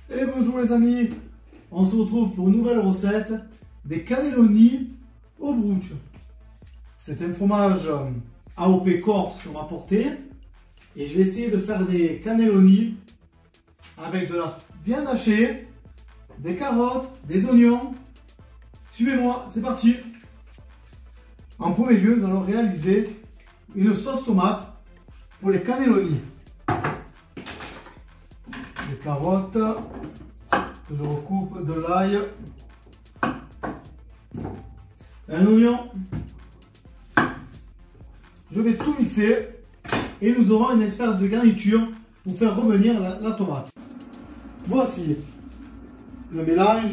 Et bonjour les amis, on se retrouve pour une nouvelle recette des cannelloni au brooch. C'est un fromage AOP corse qu'on va porter et je vais essayer de faire des cannelloni avec de la viande hachée, des carottes, des oignons. Suivez-moi, c'est parti. En premier lieu, nous allons réaliser une sauce tomate pour les cannelloni. Des carottes que je recoupe, de l'ail, un oignon. Je vais tout mixer et nous aurons une espèce de garniture pour faire revenir la tomate. Voici le mélange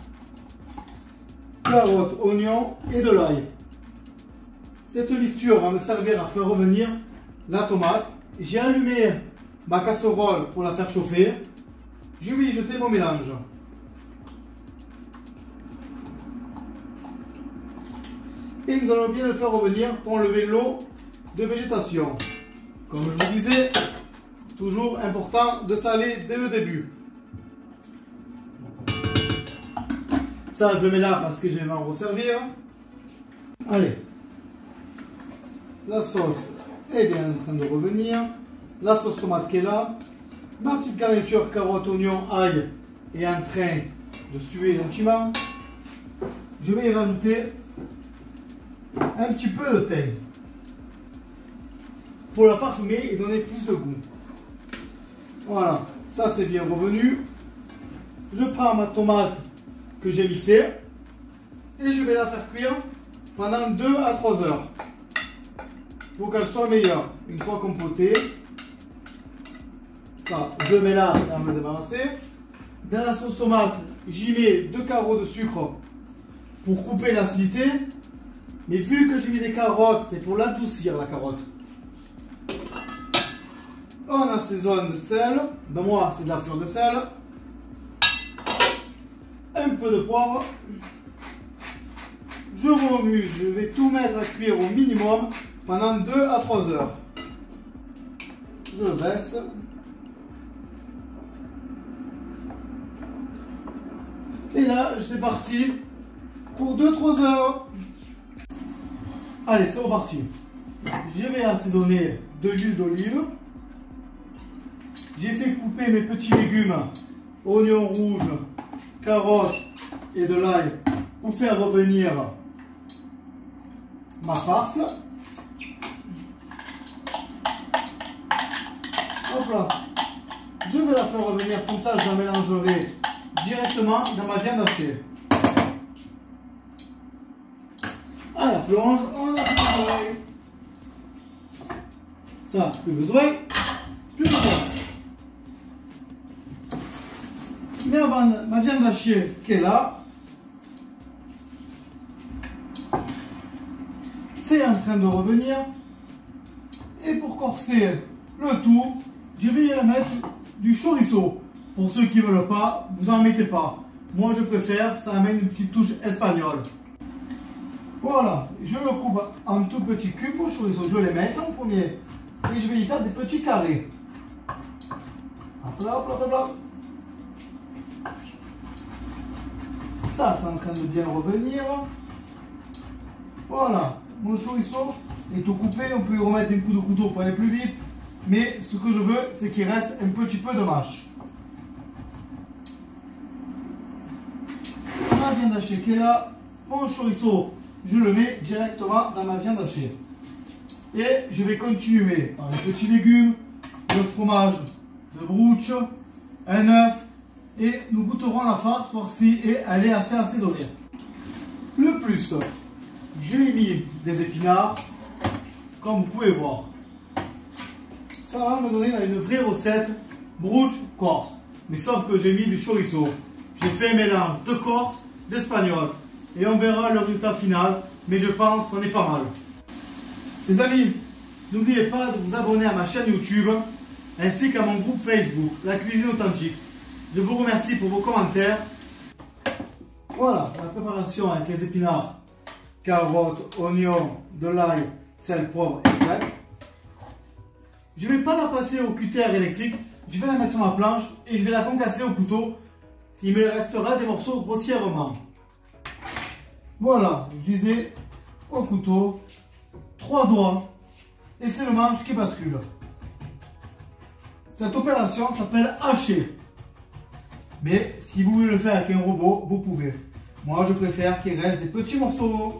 carottes, oignons et de l'ail. Cette mixture va me servir à faire revenir la tomate. J'ai allumé ma casserole pour la faire chauffer. Je vais y jeter mon mélange. Et nous allons bien le faire revenir pour enlever l'eau de végétation. Comme je vous disais, toujours important de saler dès le début. Ça, je le mets là parce que je vais m'en resservir. Allez. La sauce est bien en train de revenir. La sauce tomate qui est là. Ma petite garniture carotte, oignon, ail est en train de suer gentiment. Je vais y rajouter un petit peu de thym pour la parfumer et donner plus de goût. Voilà, ça c'est bien revenu. Je prends ma tomate que j'ai mixée et je vais la faire cuire pendant 2 à 3 heures pour qu'elle soit meilleure. Une fois compotée, ça, je mets là, ça va me débarrasser. Dans la sauce tomate, j'y mets 2 carreaux de sucre pour couper l'acidité. Mais vu que j'ai mis des carottes, c'est pour l'adoucir la carotte. On assaisonne de sel. Ben moi, c'est de la fleur de sel. Un peu de poivre. Je remue, je vais tout mettre à cuire au minimum pendant 2 à 3 heures. Je baisse. Et là, c'est parti pour 2-3 heures. Allez, c'est reparti. Je vais assaisonner de l'huile d'olive. J'ai fait couper mes petits légumes, oignons rouges, carottes et de l'ail pour faire revenir ma farce. Hop là. Je vais la faire revenir comme ça, je la mélangerai directement dans ma viande hachée. À la plonge, on a plus besoin. Ça, plus besoin. Plus besoin. Mais avant ma viande hachée qui est là, c'est en train de revenir. Et pour corser le tout, je vais y mettre du chorizo. Pour ceux qui ne veulent pas, vous n'en mettez pas. Moi je préfère, ça amène une petite touche espagnole. Voilà, je le coupe en tout petits cubes au chorizo. Je les mets en premier. Et je vais y faire des petits carrés. Hop là, hop là, hop là. Ça, c'est en train de bien revenir. Voilà, mon chorizo est tout coupé. On peut y remettre un coup de couteau pour aller plus vite. Mais ce que je veux, c'est qu'il reste un petit peu de mâche. Ma viande hachée qui est là. Mon chorizo, je le mets directement dans ma viande hachée. Et je vais continuer par les petits légumes, le fromage de brooch, un œuf. Et nous goûterons la farce voir si elle est assez assaisonnée. Le plus, j'ai mis des épinards, comme vous pouvez voir. Ça va me donner une vraie recette brooch corse. Mais sauf que j'ai mis du chorizo. J'ai fait un mélange de corse, d'espagnol. Et on verra le résultat final. Mais je pense qu'on est pas mal. Les amis, n'oubliez pas de vous abonner à ma chaîne YouTube ainsi qu'à mon groupe Facebook, La Cuisine Authentique. Je vous remercie pour vos commentaires. Voilà, la préparation avec les épinards, carottes, oignons, de l'ail, sel, poivre et prête. Je ne vais pas la passer au cutter électrique, je vais la mettre sur ma planche et je vais la concasser au couteau il me restera des morceaux grossièrement. Voilà, je disais au couteau, 3 doigts et c'est le manche qui bascule. Cette opération s'appelle hacher. Mais si vous voulez le faire avec un robot, vous pouvez. Moi, je préfère qu'il reste des petits morceaux.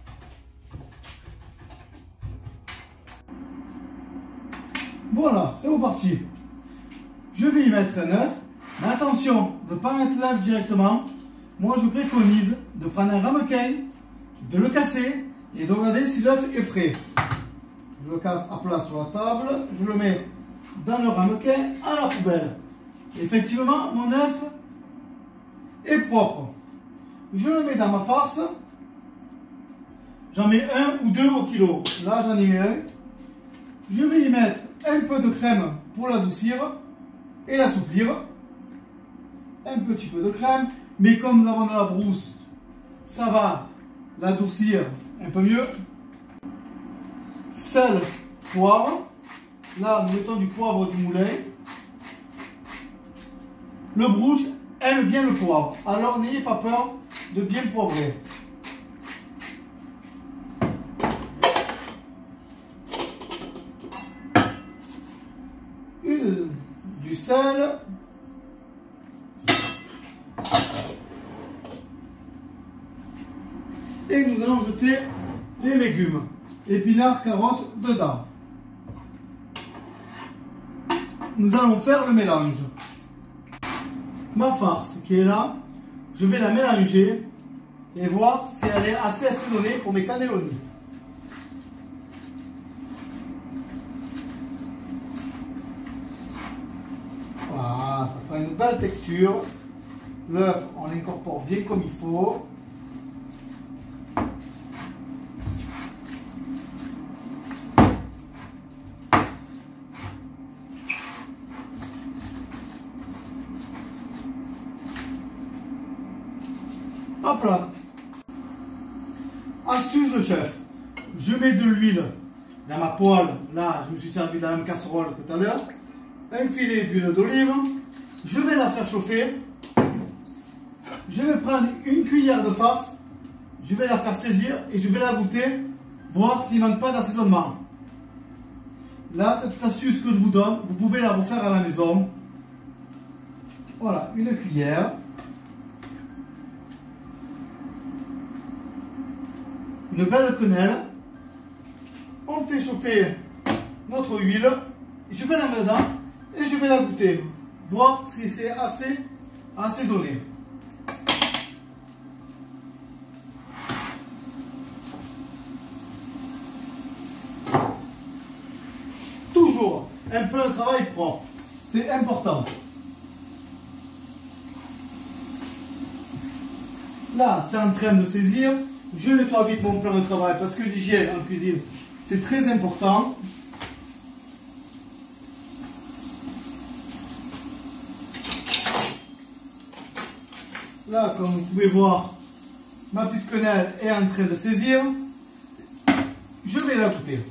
Voilà, c'est reparti. Je vais y mettre un œuf. Mais attention, de ne pas mettre l'œuf directement. Moi, je préconise de prendre un ramequin, de le casser et de regarder si l'œuf est frais. Je le casse à plat sur la table. Je le mets dans le ramequin à la poubelle. Effectivement, mon œuf est propre. Je le mets dans ma farce. J'en mets 1 ou 2 au kilo. Là, j'en ai mis un. Je vais y mettre un peu de crème pour l'adoucir et l'assouplir. Un petit peu de crème. Mais comme nous avons de la brousse, ça va l'adoucir un peu mieux. Sel, poivre. Là, nous mettons du poivre du moulin. Le Bruges aime bien le poivre, alors n'ayez pas peur de bien poivrer. Du sel. Et nous allons jeter les légumes, épinards, carottes dedans. Nous allons faire le mélange. Ma farce qui est là, je vais la mélanger et voir si elle est assez assaisonnée pour mes cannelloni. Voilà, ça prend une belle texture. L'œuf, on l'incorpore bien comme il faut. Hop là. Astuce de chef. Je mets de l'huile dans ma poêle. Là, je me suis servi dans la même casserole que tout à l'heure. Un filet d'huile d'olive. Je vais la faire chauffer. Je vais prendre une cuillère de farce. Je vais la faire saisir et je vais la goûter. Voir s'il ne manque pas d'assaisonnement. Là, cette astuce que je vous donne, vous pouvez la refaire à la maison. Voilà, une cuillère. Une belle quenelle. On fait chauffer notre huile. Je vais la mettre dedans et je vais la goûter. Voir si c'est assez assaisonné. Toujours un peu de travail propre. C'est important. Là, c'est en train de saisir. Je nettoie vite mon plan de travail parce que l'hygiène en cuisine, c'est très important. Là, comme vous pouvez voir, ma petite quenelle est en train de saisir. Je vais la goûter.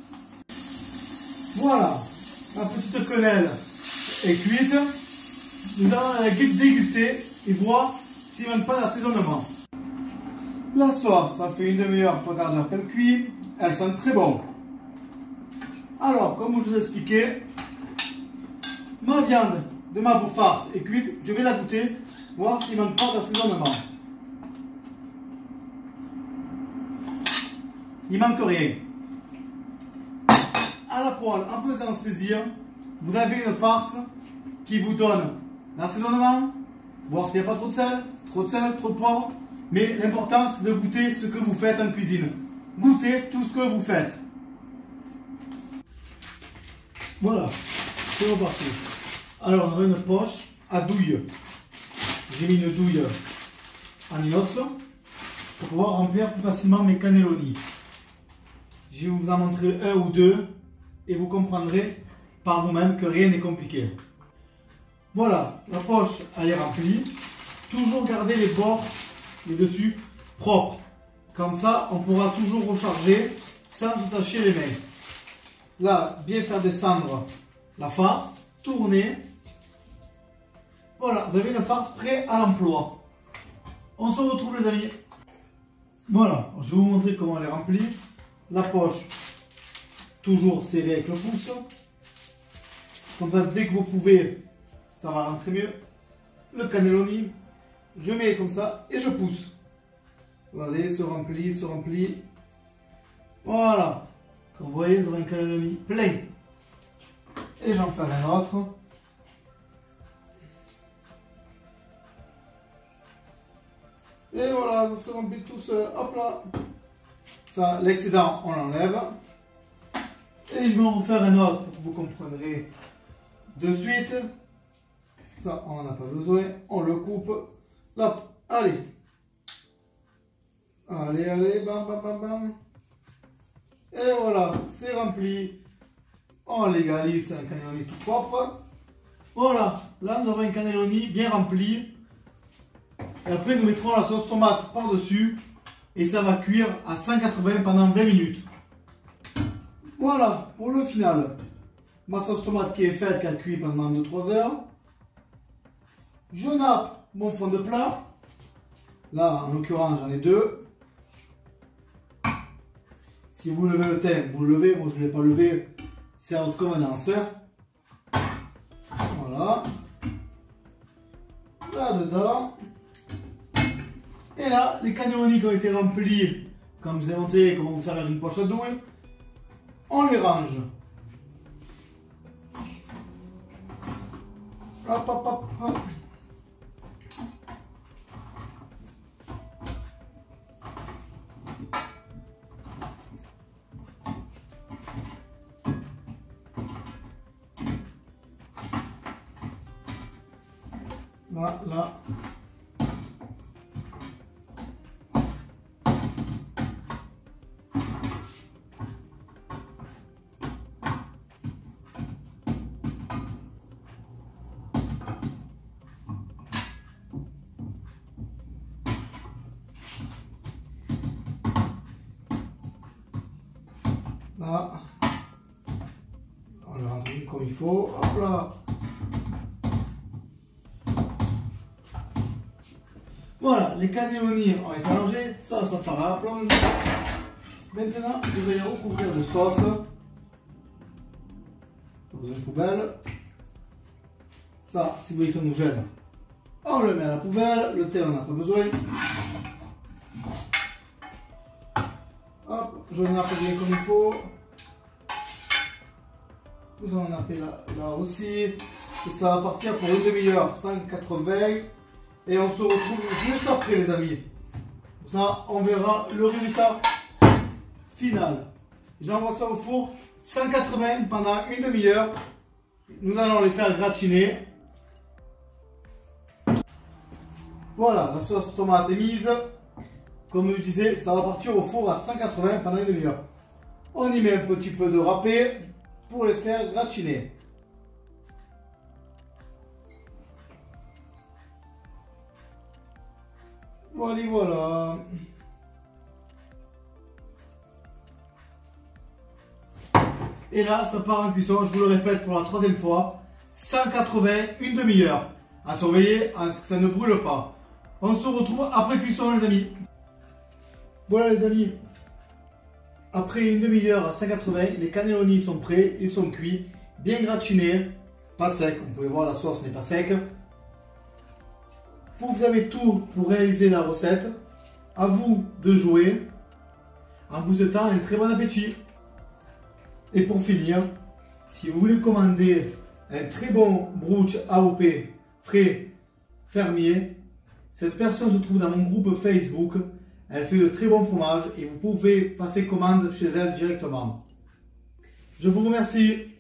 Voilà, ma petite quenelle est cuite. Nous allons la déguster et voir s'il ne manque pas d'assaisonnement. La sauce, ça fait une demi-heure, 3 quarts d'heure qu'elle cuit. Elle sent très bon. Alors, comme je vous ai expliqué, ma viande de ma farce est cuite. Je vais la goûter, voir s'il ne manque pas d'assaisonnement. Il ne manque rien. À la poêle, en faisant saisir, vous avez une farce qui vous donne l'assaisonnement, voir s'il n'y a pas trop de sel, trop de poivre. Mais l'important, c'est de goûter ce que vous faites en cuisine. Goûtez tout ce que vous faites. Voilà, c'est reparti. Alors, on a une poche à douille. J'ai mis une douille en inox pour pouvoir remplir plus facilement mes cannelloni. Je vais vous en montrer un ou deux et vous comprendrez par vous-même que rien n'est compliqué. Voilà, la poche elle est remplie. Toujours garder les bords, les dessus propres. Comme ça, on pourra toujours recharger sans se tacher les mains. Là, bien faire descendre la farce, tourner. Voilà. Voilà, vous avez une farce prête à l'emploi. On se retrouve les amis. Voilà, je vais vous montrer comment elle est remplie. La poche, toujours serrée avec le pouce. Comme ça, dès que vous pouvez, ça va rentrer mieux. Le cannelloni, je mets comme ça et je pousse. Regardez, se remplit, se remplit. Voilà. Comme vous voyez, vous avez un cannelloni plein. Et j'en fais un autre. Et voilà, ça se remplit tout seul. Hop là. Ça, l'excédent, on l'enlève. Et je vais en refaire un autre pour que vous comprendrez de suite. Ça, on n'en a pas besoin. On le coupe. Là, allez. Allez, allez, bam, bam, bam, bam. Et voilà, c'est rempli. On légalise un cannelloni tout propre. Voilà, là nous avons un cannelloni bien rempli. Et après nous mettrons la sauce tomate par-dessus. Et ça va cuire à 180 pendant 20 minutes. Voilà, pour le final. Ma sauce tomate qui est faite, qui a cuit pendant 2-3 heures. Je nappe mon fond de plat. Là, en l'occurrence, j'en ai 2. Si vous levez le thym, vous le levez. Moi, je ne l'ai pas levé. C'est à votre convenance. Voilà. Là-dedans. Et là, les cannelloni qui ont été remplis, comme je vous ai montré comment vous servir une poche à douille, on les range. Hop, hop, hop, hop. Là, là. Là. On le rentre bien comme il faut. Hop là. Voilà, les cannelloni ont été allongés, ça part à la plonge. Maintenant, je vais les recouvrir de sauce. Dans une poubelle. Ça, si vous voyez que ça nous gêne, on le met à la poubelle. Le thé, on n'a pas besoin. Hop, je nappe bien comme il faut. Nous allons napper là aussi. Et ça va partir pour une demi-heure, 180. Et on se retrouve juste après les amis. Comme ça, on verra le résultat final. J'envoie ça au four 180 pendant une demi-heure. Nous allons les faire gratiner. Voilà, la sauce tomate est mise. Comme je disais, ça va partir au four à 180 pendant une demi-heure. On y met un petit peu de râpé pour les faire gratiner. Voilà, voilà. Et là, ça part en cuisson, je vous le répète pour la 3e fois. 180, une demi-heure. À surveiller, à ce que ça ne brûle pas. On se retrouve après cuisson les amis. Voilà les amis. Après une demi-heure à 180, les cannelloni sont prêts, ils sont cuits, bien gratinés, pas secs. Vous pouvez voir la sauce n'est pas sec. Vous avez tout pour réaliser la recette. À vous de jouer. En vous souhaitant un très bon appétit. Et pour finir, si vous voulez commander un très bon brooch AOP frais fermier, cette personne se trouve dans mon groupe Facebook. Elle fait de très bons fromages et vous pouvez passer commande chez elle directement. Je vous remercie.